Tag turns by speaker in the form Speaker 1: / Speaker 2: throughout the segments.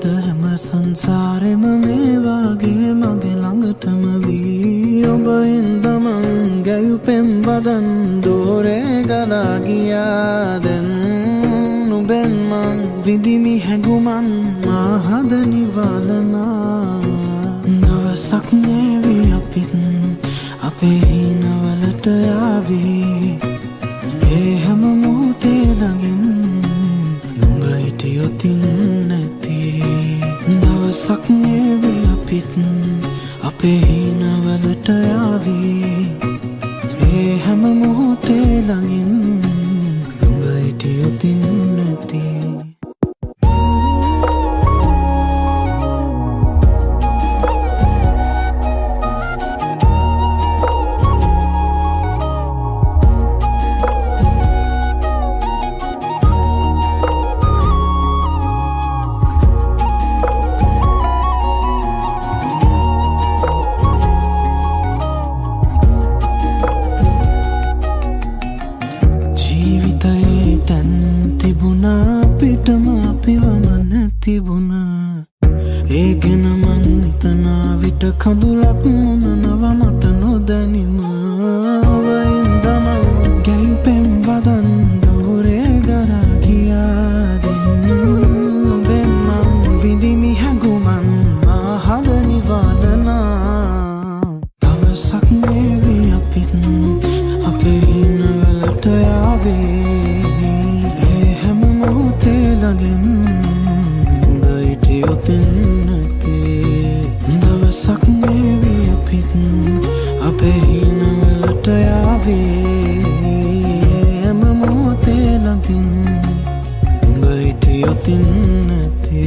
Speaker 1: අද හැම සංසාරෙම මේ වාගේ මගේ ළඟටම වී ඔබ ඉඳමන් ගැයුපෙම් වදන් දෝරේ ගලා ගියා දැන් නුඹෙන් මං විඳිමි හැඟුමන් මා හද නිවලනා දවසක් නේවි අපිත් අපේ හිනවලට යාවී ඒ හැම මොහොතේ ළඟින් නුඹ හිටියොතින් නැති දවසක් නේවි අපිත් අපේ හිනවලට යාවී ඒ හැම මොහොතේ ළඟින් නුඹ හිටියොතින් නැති පිටම අපිවම නැතිබුණා ඒ ගැන මං හිතනා විට කඳුලක් මොනනව මට නොදැනිම ඔබ ඉඳමන් ගැයුපෙම් වදන් දෝරේ ගලා ගියා දැන් නුඹෙන් මං විඳිමි හැඟුමන් මා හද නිවලනා දවසක් නේවි අපිත් අපේ හිනවලට යාවේ දවසක් නේවි අපිත් අපේ හිනවලට යාවේ හැම මොහොතේ ළඟින් උඹ හිටියොතින් නැති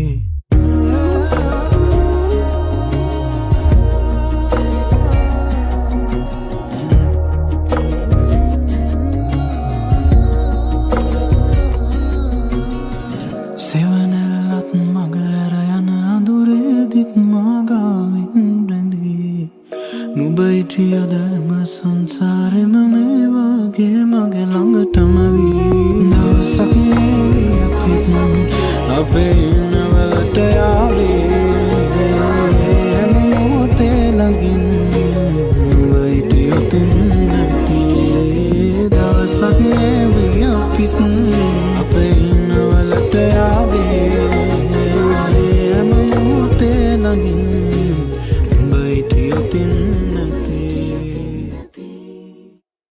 Speaker 1: සෙවනැල්ලත් මගහැර යන අඳුරේදිත් මාගාවින් රැඳී නුඹ හිටියද හැම සංසාරෙම මේ වගේ මගේ ළඟටම වී දවසක් නේවි අපිත් අපේ